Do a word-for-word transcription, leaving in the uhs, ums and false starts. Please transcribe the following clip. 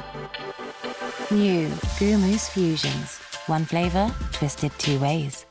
New Goo Mousse Fusions. One flavor, twisted two ways.